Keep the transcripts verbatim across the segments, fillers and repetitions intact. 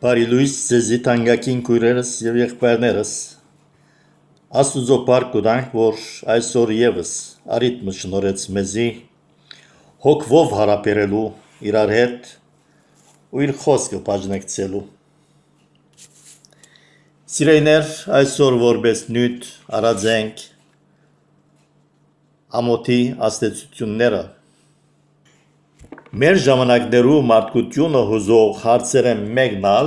Բարի լույս ձեզի թանկագին քույրերս եւ եղբայրներս։ Աստուծո փառք ունենք, որ այսօր եւս արիթմը շնորհեց մեզի հոգվով հարաբերելու իրար հետ ու իր խոսքը բաժնեկցելու։ Սիրելիներ, այսօր որպես նյութ արած ենք ամոթի աստեցությունները։ Մեր ժամանակներու մարդկությունը հուզող հարցերը մեկնալ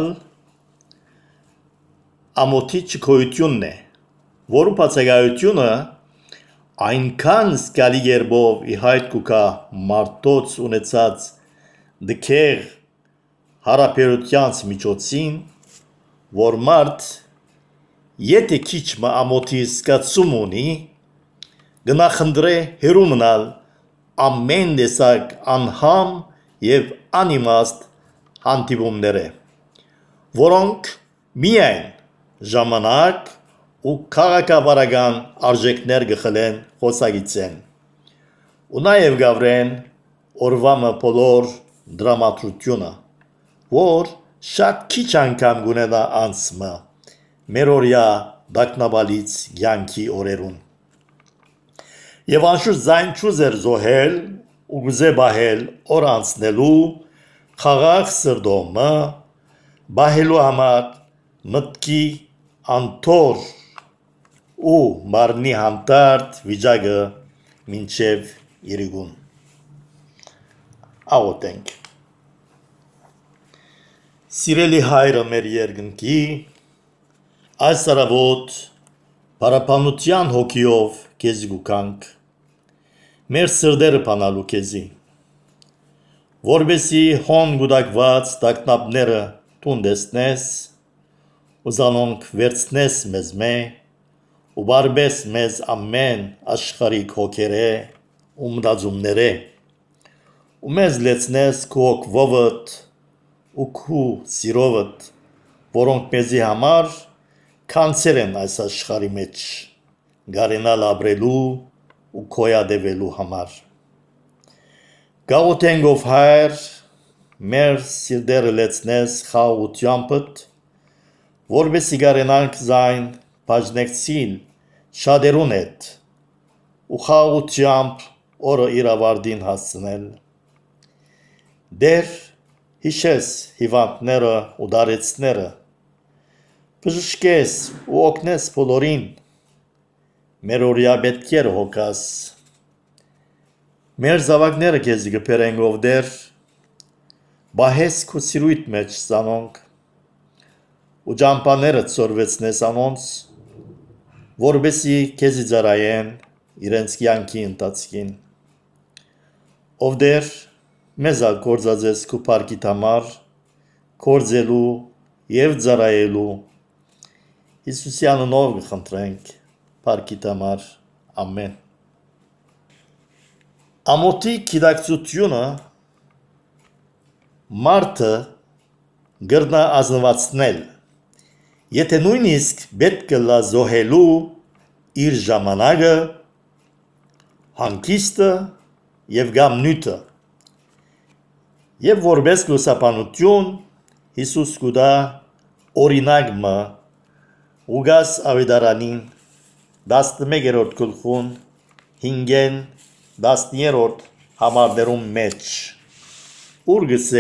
ամոթի չկոյությունն է, որը բացակայությունը այնքան զգալի երբով ի հայտ կուկա մարդոց ունեցած դքեղ հարաբերությանց միջոցին, որ մարդ եթե քիչ մը ամոթի զգացում ունի, գնախնդրե հեռու մնալ ամեն տեսակ անհամ եւ անիմաստ հանդիպումները, որոնք միայն ժամանակ ու քաղաքավարական արժեքներ գխլեն խոսագիցեն ու նաեւ գավրեն օրվամը բոլոր դրամատրությունը, որ շատ քիչ անգամ գունենա անցմը մերօրյա դակնաբալից յանքի օրերուն եւ անշուշտ զայն չուզեր զոհել ու գուզե բահել օր անցնելու խաղաղ սրդոմը բահելու համար մտքի անթոր ու մարմնի համտարդ վիճակը մինչև իրիկուն աղոթենք Սիրելի հայրը մեր երկնքի այս արավոտ բարապանության հոգիով քեզ գուքանք մեր սրդերը բանալու քեզի որբեսի հոն գուտակված տակնապները տունդեսնես ու զանոնք վերցնես մեզ մե ու բարբես մեզ ամեն աշխարհիկ հոգերը ու մտածումները ու մեզ լեցնես քո հոգվովդ ու քո սիրովդ որոնք մեզի համար կանցեր են այս աշխարհի մեջ գարենալ ապրելու ու կոյադևելու համար գաղութենք ով հայր մեր սիրտերը լեցնես խաղաղությանպդ որբեսի գարենանք զայն բաժնեկցին շատերուն հետ ու խաղաղությանպ օրը իր ավարտին հասցնել դեր հիշես հիվանդները ու դարեցները բժշկես ու օգնես բոլորին մեր օրյա պետքերը հոգաս մեր զավակները քեզ գբերենք ով դեր բահես քո սիրույթ մեջ զանոնք ու ճամփաները ծորվեցնես անոնց որբեսի քեզի ծարայեն իրենց կյանքի ընթացքին ով դեր մեզ ալ կործածես քո փառքիդ համար կործելու եւ ծարայելու Հիսուսի անունով խնդրենք Փառքիդ համար ամեն Ամոթի գիտակցությունը մարդը գրնա ազնվացնել եթե նույնիսկ պետք է լա զոհելու իր ժամանակը հանգիստը եւ գամ նյութը եւ որպես լուսաբանություն Հիսուս կուտա օրինակը ուգաս ավետարանին տասնմեկերորդ գլխուն հինգեն տասներորդ համարներում մեջ ուր գսե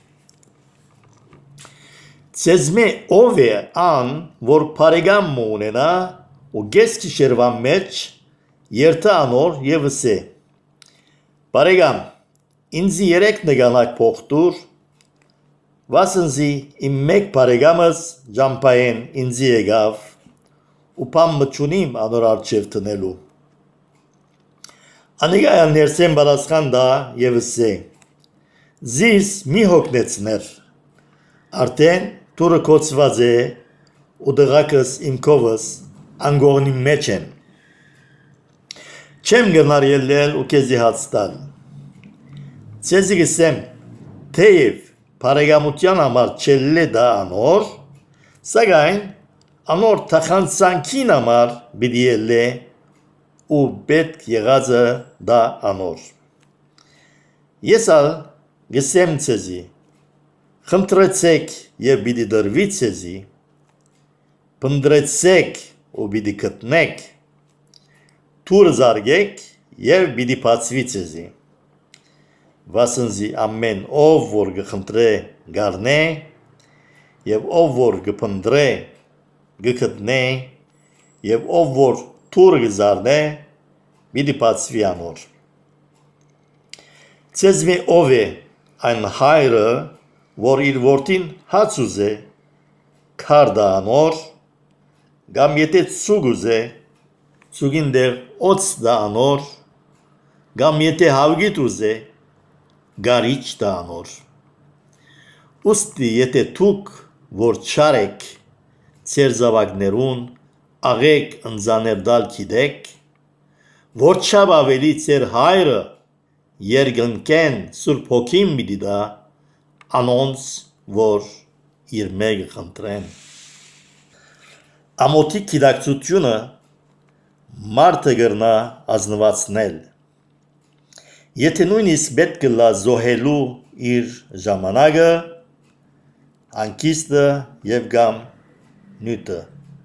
Ցեզմե ով է ան որ բարեկամ ունենա ու գես քիշերվան մեջ երթա անոր եւ ասե բարեկամ ինձ երեք նգանակ փոխտուր վասնզի իմ մեկ բարեկամս ջամփային ինձ եկավ ու պամ մչունիմ անոր արջև տնելու անիգայալ ներսեն բարասխան դա եւ ասե զիս մի հոգնեցներ արդեն դուրը կոծված է ու դղակս իմ կովս անգողնի մեջ են չեմ գնար ելնել ու քեզի հաց տալ ցեզի գսեմ թեև բարեկամության համար չելլե դա անոր սակայն անոր թախանցանքին համար բիդի ելլե ու պետք եղածը դա անոր ես ալ գսեմ ցեզի Խնդրեցեք եւ պիտի դրվի ցեզի, փնտրեցեք ու պիտի գտնեք, թուր զարգեք եւ պիտի բացվի ցեզի։ Վասնզի ամեն ով որ գխնդրե գառնե եւ ով որ գփնտրե գգտնե եւ ով որ թուր գզարնե պիտի բացվի անոր։ Ցեզմի ով է այն հայրը որ իր որդին հաց ուզե քարդա անոր գամ եթե ցուգ ուզե ցուգին դեր օծ դա անոր գամ եթե հավգիտ ուզե գարիչ դա անոր ուստի եթե թուք որ չարեք ծեր զավակներուն աղեք ընձաներ դալ գիտեք որ չավ ավելի ծեր հայրը երգնկեն սուրբ հոգին մի դիդա անոնց որ իր մեկ խնդրեն ամոթի գիտակցությունը մարդը գրնա ազնվացնել եթե նույնիսկ պետք է լա զոհելու իր ժամանակը անկիստը եւ գամ նյութը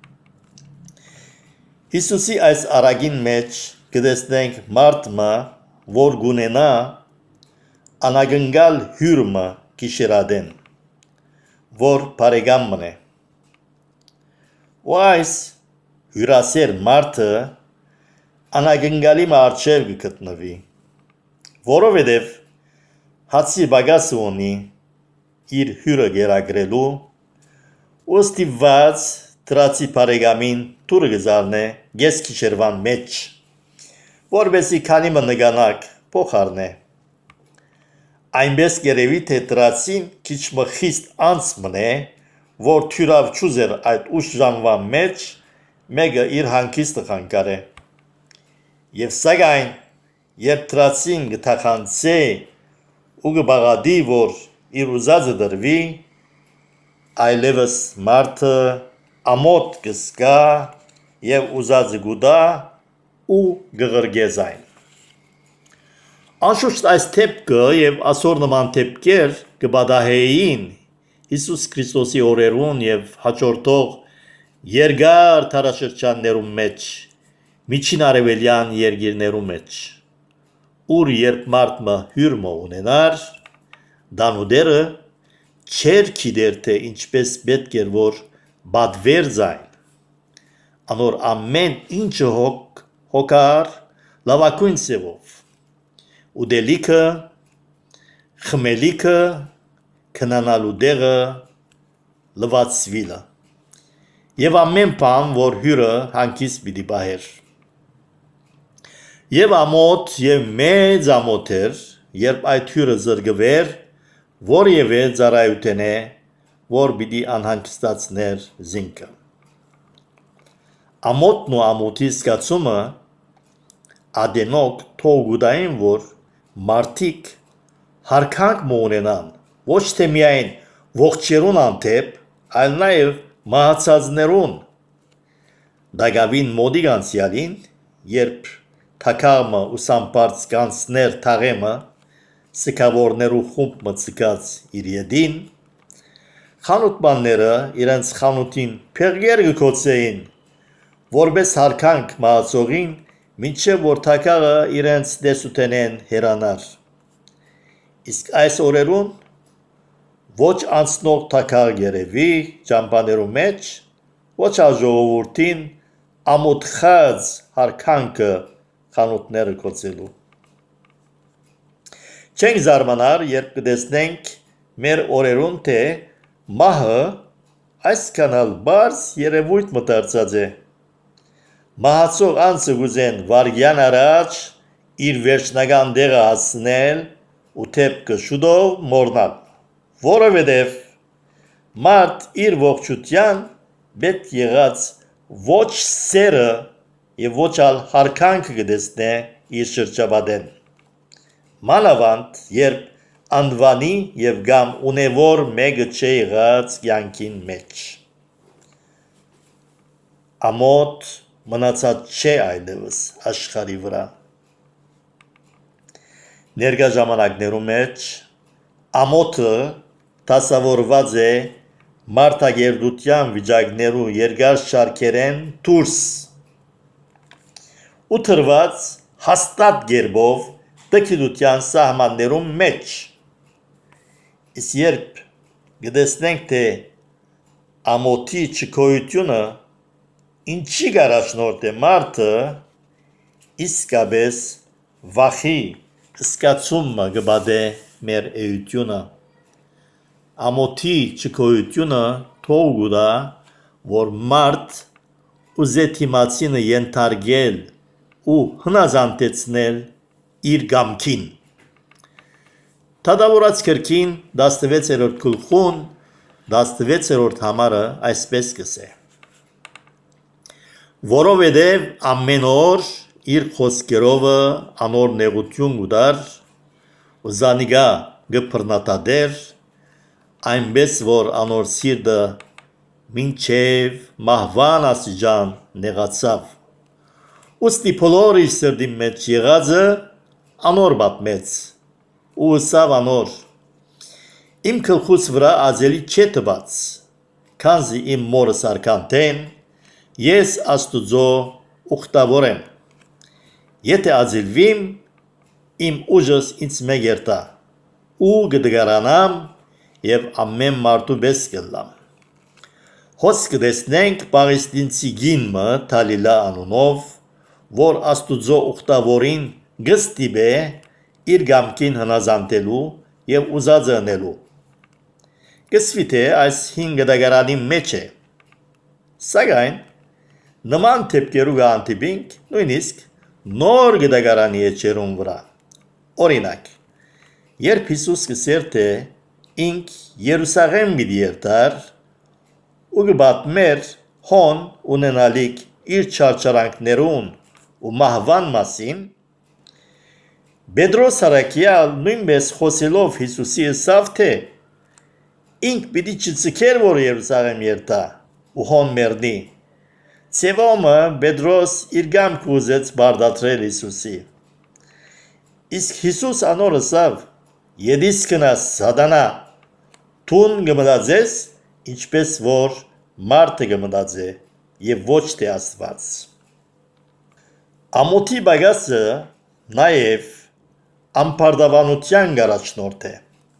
Հիսուսի այս արագին մեջ կտեսնենք մարդը որ գունենա անագնգալ հյուրմը գիշերադեն որ բարեկամն է ու այս հյուրասեր մարդը անագնգալի մարչև կգտնվի որովհետև հացի բագասը ունի իր հյուրը գերագրելու ու ստիպված դրացի բարեկամին թուր գզարնե գես գիշերվան մեջ որովհետև քանի մը նգանակ փոխարնե Այնպես գերևի թե դրացին քիչ մը խիստ անց մնե, որ թյուրավ չուզեր այդ ուշ ժամվան մեջ, մեկը իր հանգիստը խանգարե։ Եվ սակայն, երբ դրացին գթախանցե ու գբաղադի, որ իր ուզածը դրվի, այլևս մարդը ամոթ կսկա և ուզածը գուդա ու գղրգեզ այն։ Անշուշտ այս թեպքը եւ ասոր նման թեպքեր կբադահեին Հիսուս Քրիստոսի օրերուն եւ հաջորդող երկար տարաշրջաններում մեջ միջին արևելյան երկիրներում մեջ ուր երբ մարդը հյուրմը ունենար դանուդերը չեր գիտեր թե ինչպես պետք էր որ բադվեր ձայն անոր ամեն ինչը հոգ հոգար լավակույն սևով ուդելիքը, խմելիքը, քնանալու դեղը, լվացվիլը և ամեն բան, որ հյուրը հանգիստ պիտի պահեր։ Եվ ամոթ և մեծ ամոթ էր, երբ այդ հյուրը զրկվեր, որևէ ծառայութենե, որ պիտի անհանգստացներ զինքը։ Ամոթն ու ամոթի զգացումը ադենոք թողուդային, որ մարդիկ հարկանք մոնենան, ոչ թե միայն ողջերուն անթեպ, այլ նաև մահացածներուն։ Դագավին մոդիկ անցյալին, երբ թակամը ու սամպարծ կանցներ թաղեմը, սկավորներու խումբ մծկած իր ետին, խանութմանները իրենց խանութին պեղգեր գկոցեին, որպես հարկանք մահացողին, մինչև որ թակաղը իրենց դեսութենեն հերանար։ Իսկ այս օրերուն ոչ անցնող թակաղ երևի ճամպաներու մեջ, ոչ աժողովուրդին ամոթխած հարկանքը խանութները կոցելու։ Չենք զարմանար, երբ կտեսնենք մեր օրերուն թե մահը այսքանալ բարձ երևույթ մտարծած է։ Մահացող անձը գուզեն վարգյան առաջ իր վերջնական դեղը հասնել ու թեպքը շուտով մորնալ, որովհետև մարդ իր ողջության պետք եղած ոչ սերը և ոչ ալ հարկանքը կտեսնե իր շրջապատեն։ Մանավանդ, երբ անվանի և գամ ունևոր մեկը չէ եղած կյանքին մեջ։ Ամոթ մնացած չէ այլևս աշխարհի վրա։ Ներկա ժամանակներու մեջ ամոթը դասավորված է մարդագերդության վիճակներու երկար շարքերեն դուրս ու թրված հաստատ գերբով տկիդության սահմաններում մեջ։ Իսկ երբ գտեսնենք, թե ամոթի չկոյությունը ինչի գարաշնորհ է մարդը, իսկապես վախի սկացումը գբադե մեր էությունը։ Ամոթի չկոյությունը թող ուտա, որ մարդ ուզեթիմացինը ենթարկել ու հնազանդեցնել իր գամքին։ Թադավորած կրկին տասնվեցերորդ գլխուն տասնվեցերորդ համարը այսպես կսե. Որովհետև ամեն օր իր խոսքերովը անոր նեղություն ուդար ու զանիգա գբռնատադեր, այնպես որ անոր սիրտը մինչև մահվան աստիճան նեղացավ։ Ուստի բոլոր իր սրտի մեջ եղածը անոր պատմեց ու ըսավ անոր. իմ գլխուս վրա ածելի չէ տված, քանզի իմ մորս արքանտեն, ես Աստուծո ուխտավոր եմ։ Եթե ածելվիմ, իմ ուժս ինձ մեգերտա ու գդգարանամ և ամեն մարդու պես կլամ։ Խոսք կտեսնենք պաղեստինցի գինմը Թալիլա անունով, որ Աստուծո ուխտավորին գստիպե իր գամքին հնազանդելու և ուզածը անելու։ Կսվի թե այս հին գդագարանի մեջ է։ Սակայն նման դեպքերու կհանդիպենք նույնիսկ նոր գդագարանի էջերուն վրա։ Օրինակ, երբ Հիսուս կսեր, թե ինք Երուսաղեմ պիտի երթար ու կպատմեր հոն ունենալիք իր չարչարանքներուն ու մահվան մասին, Պետրոս առաքյալ նույնպես խոսելով Հիսուսի ըսավ, թե ինք պիտի չձգեր, որ Երուսաղեմ երթա ու հոն մեռնի։ Ցևոմը Պետրոս իր գամքը ուզեց բարդացրել Հիսուսի։ Իսկ Հիսուս անոր ըսավ. «Ետիս գնաս սատանա, դուն կմտածես, ինչպես որ մարդը կմտածե և ոչ թե Աստված»։ Ամոթի պակասը նաև ամբարտավանության առաջնորդ է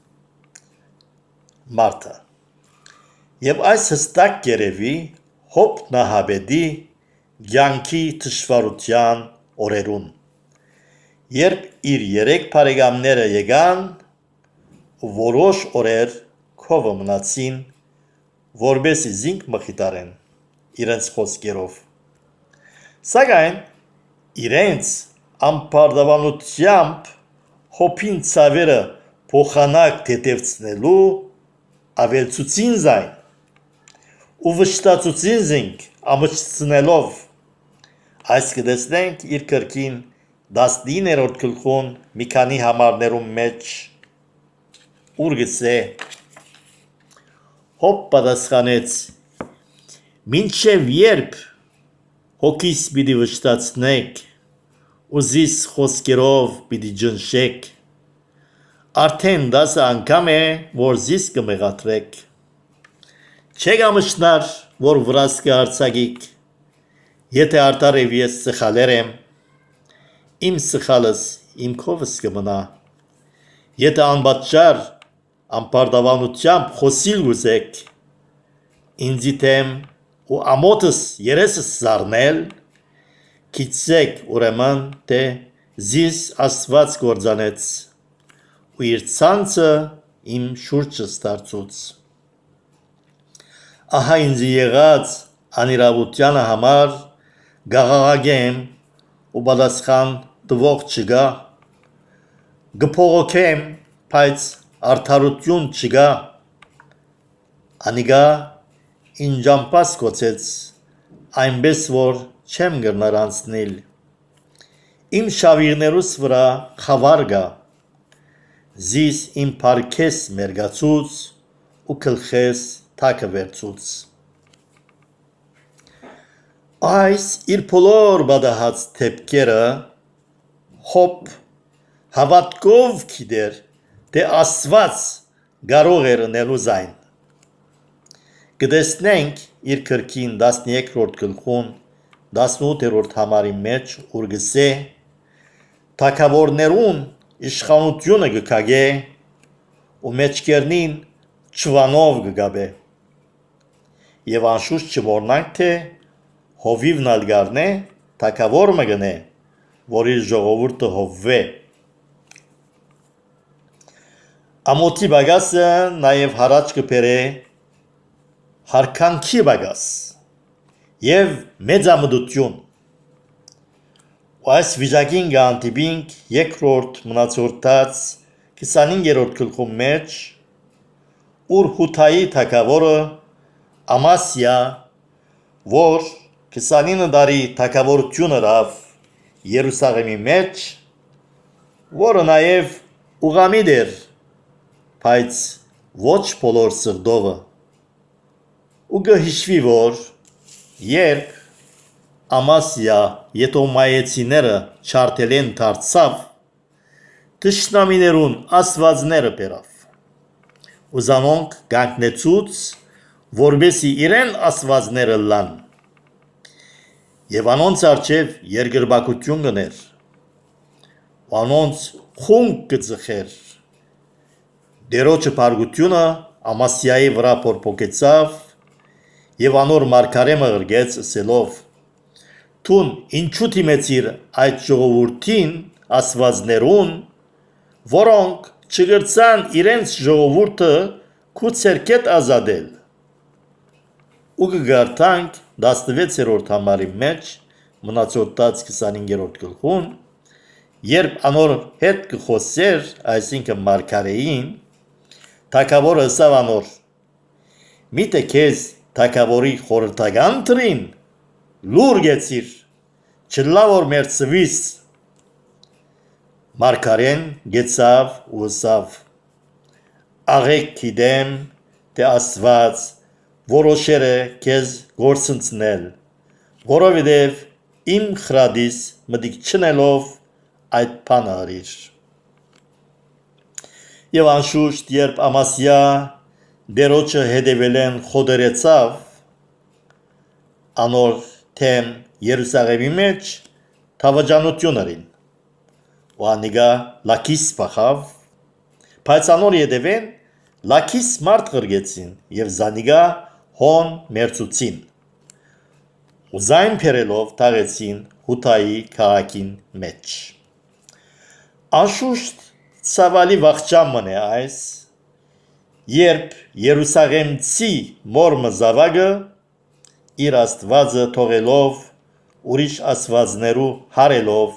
մարդը։ Եվ այս հստակ կերևի Հոբ նահապետի կյանքի դժվարության օրերուն, երբ իր երեք բարեկամները եկան ու որոշ օրեր քովը մնացին, որպեսզի զինք մխիթարեն իրենց խոսքերով։ Սակայն իրենց ամբարտավանությամբ Հոբին ցավերը փոխանակ թեթևցնելու ավելցուցին զայն ու վշտացուցին զինք ամճցնելով, այս կտեսնենք իր կրկին տասնիններորդ գլխուն մի քանի համարներում մեջ, ուր գսե. Հոբ պատասխանեց. մինչև երբ հոգիս պիտի վշտացնեք ու զիս խոսքերով պիտի ջնշեք, արդեն դասը անգամ է, որ զիս կմեղադրեք։ Չեք ամշնար, որ վրաս կհարձակիք, եթե արդարև ես սխալեր եմ, իմ սխալս իմ քովս կմնա։ Եթե անպատճառ ամբարտավանությամբ խոսիլ գուզեք, ինձի թեմ ու ամոթս երեսս զարնել, գիտեք ուրեմն, թե զիս Աստված կործանեց ու իր ցանցը իմ շուրջս դարձուց։ Ահա ինձի եղած անիրավությանը համար գաղաղագեմ ու պատասխան տվող չկա, գփողոքեմ, բայց արդարություն չկա, անիկա ինջամպաս կոչեց, այնպես որ չեմ գրներ անցնել, իմ շավիղներուս վրա խավար կա, զիս իմ պարքես մերգացուց ու գլխես թակը վերցուց։ Այս իր բոլոր բադահած դեպքերը Հոբ հավատքով գիտեր, թե Աստված կարող էր ընելու զայն։ Կտեսնենք իր կրկին տասներկրորդ գլխուն տասնութերորդ համարի մեջ, ուր գսե թագավորներուն իշխանությունը կգագե ու մեջքերնին չվանով կգաբե։ Եվ անշուշտ չմոռնանք, թե հովիվն ալգարն է, թագավոր մգնե, որ իր ժողովուրդը հովվե։ Ամոթի բագասը նաև հարաճ կբերե հարկանքի բագաս և մեծամտություն։ Ու այս վիճակին կհանդիպինք երկրորդ մնացորդած քսանհինգերորդ գլխում մեջ, ուր Հութայի թագավորը Ամասիա, որ քսանինը տարի թագավորություն ունեցավ Երուսաղեմի մեջ, որը նաև ուղղամիտ էր, բայց ոչ բոլոր սրտովը։ Ու կհիշվի, որ երբ Ամասիա եդոմայեցիները չարթելեն դարձավ, թշնամիներուն աստվածները բերավ, ու զանոնք կանգնեցուց, որպեսզի իրեն աստվածները լան, և անոնց առջև երկրպագություն կներ, ու անոնց խունկ կձգեր։ Տերոջը փառքությունը Ամասիայի վրա փոփոխեցավ, և անոր մարգարեմը ղրկեց ասելով. «Դուն ինչու դիմեցիր այդ ժողովրդին աստվածներուն, որոնք չգրցան իրենց ժողովուրդը քու ցերկետ ազատել»։ Ու կգարտանք տասնվեցերորդ համարի մեջ մնացորդած քսանհինգերորդ գլխուն, երբ անոր հետ կխոսեր, այսինքն մարգարեին, թագավորը ասավ անոր. «Միթե քեզ թագավորի խորհրդական դրին, լուր գեցիր, չլա որ մեր ծվիս»։ Մարգարեն գեցավ ու ասավ. «Աղեք գիտեմ, թե Աստված որոշեր է քեզ գործընծնել, որովհետև իմ խրատիս մտիկ չնելով այդ բանը արիր»։ Եվ անշուշտ, երբ Ամասիա Տերոջը հետևելեն խոդերեցավ, անոր թեմ Երուսաղեմի մեջ դավաճանություն արին, ու անիկա Լաքիս փախավ, բայց անոր հետևեն Լաքիս մարդ ղրկեցին և զանիկա հոն մերձուցին, ու զայն բերելով թաղեցին Հութայի քաղաքին մեջ։ Անշուշտ ցավալի վախճան մնե այս, երբ Երուսաղեմցի մորմը զավակը իր աստվածը թողելով, ուրիշ աստվածներու հարելով,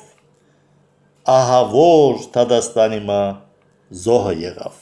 ահավոր դատաստանի մը զոհը եղավ։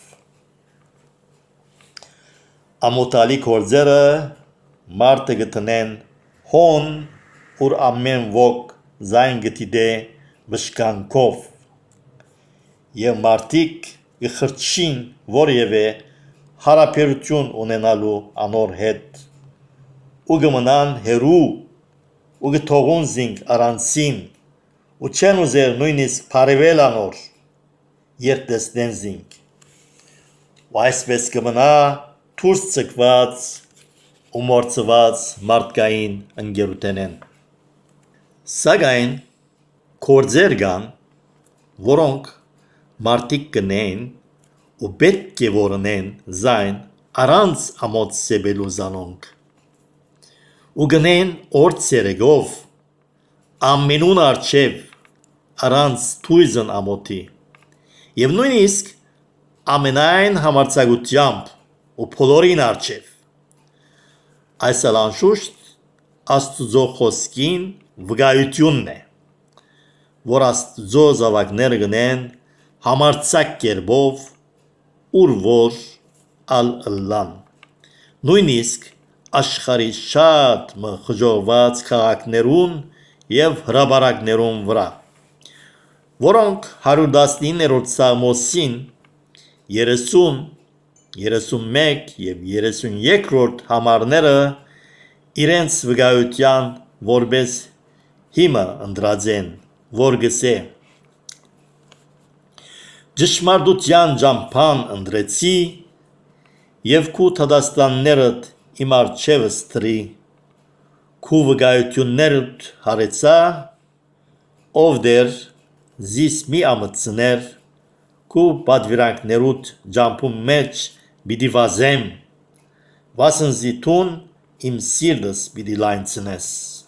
Ամոթալի գործերը մարդը գտնեն հոն, ուր ամեն ոք զայն գտիդե վշկանքով, և մարդիկ կխրճին որևէ հարաբերություն ունենալու անոր հետ, ու կմնան հեռու, ու կթողուն զինք առանցին, ու չեն ուզեր նույնիսկ բարևել անոր, երբ տեսնեն զինք, ու այսպես կմնա դուրս ձգված ու մորցված մարդկային ընկերութենեն։ Սակայն գործեր կան, որոնք մարդիկ կնեն ու պետք է որնեն զայն առանց ամոթ սեբելու զանոնք, ու գնեն օր ցերեգով ամենուն առջև առանց թույզն ամոթի, և նույնիսկ ամենայն համարձակությամբ ու բոլորին առջև։ Այս էլ անշուշտ Աստուծո խոսքին վկայությունն է, որ Աստուծո զավակները գնեն համարձակ կերպով, ուր որ ալ ըլլան, նույնիսկ աշխարհի շատ մը խժովված քաղաքներուն և հրապարակներուն վրա, որոնք հարյուր տասնիններորդ Սաղմոսին երեսուն, երեսունմեկ և երեսունյոթերորդ համարները իրենց վկայության որպես հիմը ընտրած են, որ գսե. «Ճշմարտության ճամփան ընտրեցի, Եվ քու թադաստաններդ իմ առջևս տրի, քու վկայություններդ հարեցա, ով դեր զիս մի ամծներ, քու պատվիրանքներուդ ջամփում մեջ պիտի վազեմ, վասնզի տուն իմ սիրտս պիտի լայնցնես։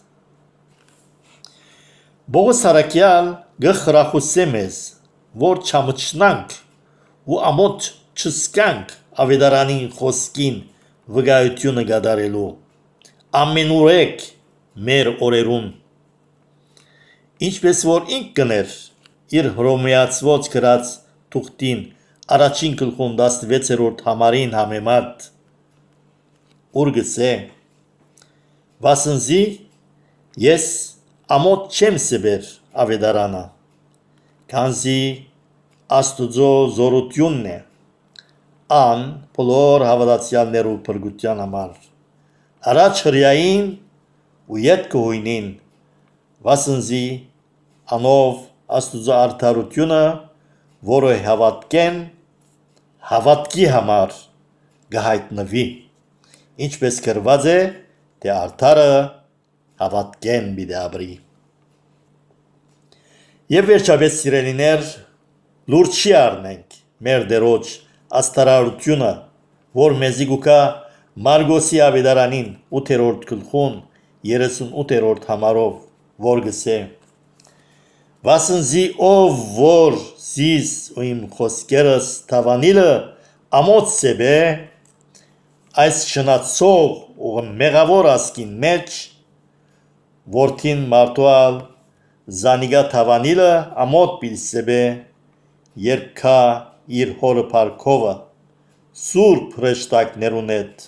Բողոս Հարակյալ գխրախուսե մեզ, որ չամչնանք ու ամոթ չսկանք ավետարանին խոսքին վկայությունը կատարելու, ամենուրեք մեր օրերուն, ինչպես որ ինք կներ իր հռոմեացված գրած թուղթին առաջին գլխում տասնվեցերորդ համարին համեմատ, ուր գսե, վասնզի ես ամոթ չեմ սբեր ավետարանը, քանզի Աստուծո զորությունն է, ան բոլոր հավատացյալներու փրկության համար, առաջ հրյային ու ետքը հույնին, վասնզի անով Աստուծո արդարությունը, որը հավատքեն, հավատքի համար գահիտնվի, ինչպես գրված է, թե արդարը հավատքեն պիտի ապրի։ Եվ վերջապես սիրելիներ, լուրջ չի առնենք մեր դերոջ աստարարությունը, որ մեզի գուկա Մարգոսի ավետարանին ութերորդ գլխուն երեսունութերորդ համարով, որ գսե, վասնզի ով որ զիս ու իմ խոսքերս թավանիլը ամոթ սեբե, այս շնացող ու մեղավոր ասկին մեջ, որդին մարդուալ զանիգա թավանիլը ամոթ պիտի սեբե, երկա իր հորը պարքովը, սուրբ հրեշտակներուն հետ։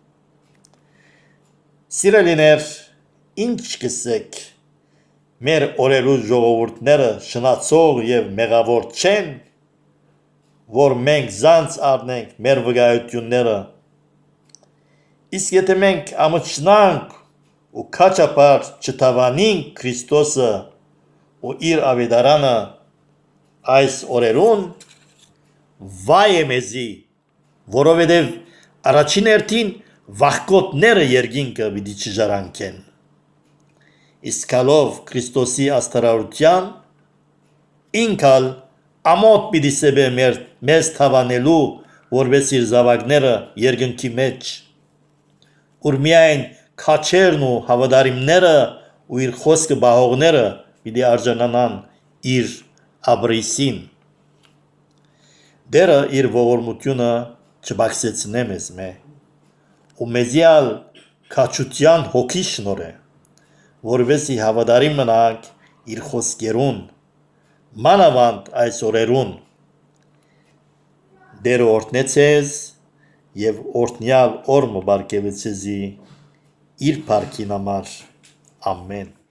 Սիրելիներ, ինչ կսեք, մեր օրերու ժողովուրդները շնացող և մեղավոր չեն, որ մենք զանց առնենք մեր վկայությունները, իսկ եթե մենք ամչնանք ու քաջապար չթավանինք Քրիստոսը ու իր ավետարանը այս օրերուն, վայ է մեզի, որովհետև առաջին հերթին վախկոտները երկինքը պիտի չժարանքեն, իսկ հալով Քրիստոսի աստարարության, ինքալ ամոթ պիտի սեբե մեզ թավանելու, որպես իր զավակները երկնքի մեջ, ուր միայն քաչերն ու հավատարիմները ու իր խոսքը բահողները պիտի արժանանան իր ապրիսին։ Դերը իր ողորմությունը չբացեցնե մեզ մե, ու մեզիալ քաջության հոգի շնորհե, որովհետեւ հավատարիմ մնանք իր խոսքերուն, մանավանդ այս օրերուն, Դերը օրհնե ձեզ և օրհնյալ օր մը բարգեւի ձեզի իր փառքին համար, ամեն։